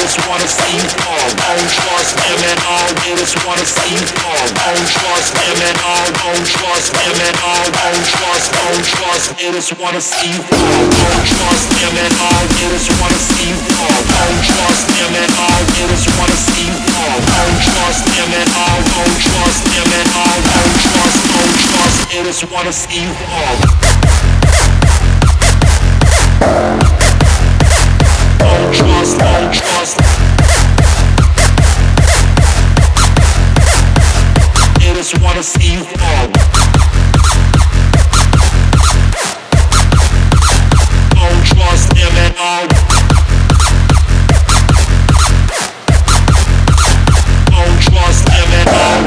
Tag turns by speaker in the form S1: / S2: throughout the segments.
S1: just wanna see you fall. Don't trust him at all, they just wanna see you fall. Don't trust him at all, don't trust him at all. Don't trust, they just wanna see you fall. Don't trust him at all, they just wanna see you fall. Don't trust him at all, they just wanna see you fall. Don't trust him at all, don't trust him at all. Don't trust, they just wanna see you fall. Don't trust, they just wanna see you fall. Don't trust him at all. Don't trust him at all.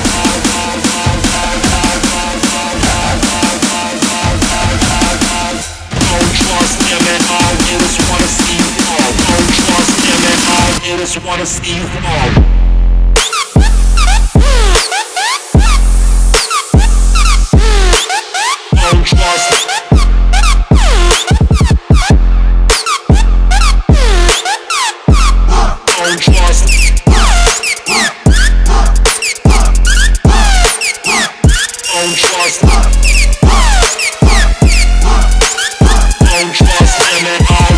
S1: Don't trust him at all. They just wanna see you fall. Don't trust him at all. They just wanna see you fall. Don't trust. Don't trust. Don't trust. Don't trust him at all.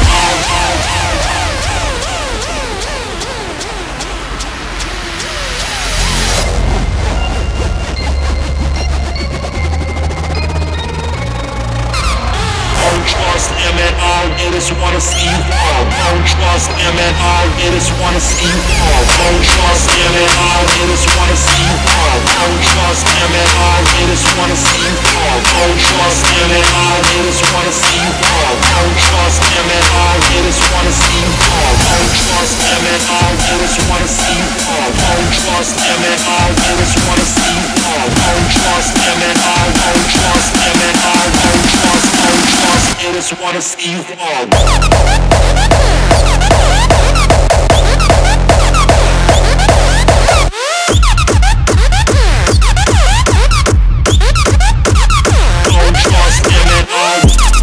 S1: Don't trust him at all, they just wanna see you fall. Don't trust him at all, they just wanna see you fall. Don't trust him at all, they just wanna see you fall. Don't trust him at all, they just wanna see you fall. Don't trust him at all, they just wanna see you fall. Don't trust him at all, they just wanna see you fall. Don't trust him at all, they just wanna see you fall. Don't trust him at all, they just wanna see you fall. Don't trust him at all, don't trust him at all. Don't trust, they just wanna see you fall. Don't trust him at all.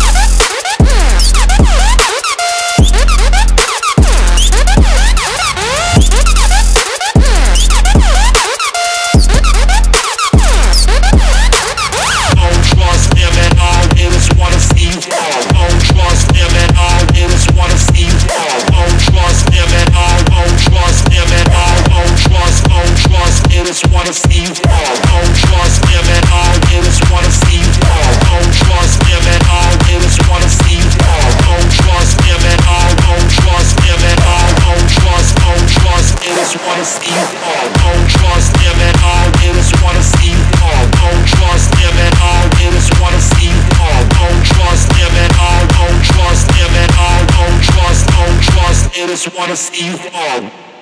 S1: Don't trust him at all, they just wanna see you fall. Don't trust him at all, they just wanna see you fall. Don't trust him at all, don't trust him at all. Don't trust, they just wanna see you fall. Don't trust him at all, they just wanna see you fall. Don't trust him at all, they just wanna see you fall. Don't trust him at all, don't trust him at all. Don't trust, they just wanna see you fall. Don't trust him at all, they just wanna see you fall. Don't trust him at all, they just wanna see you fall. Don't trust him at all, don't trust him at all. Don't trust, they just wanna see you fall.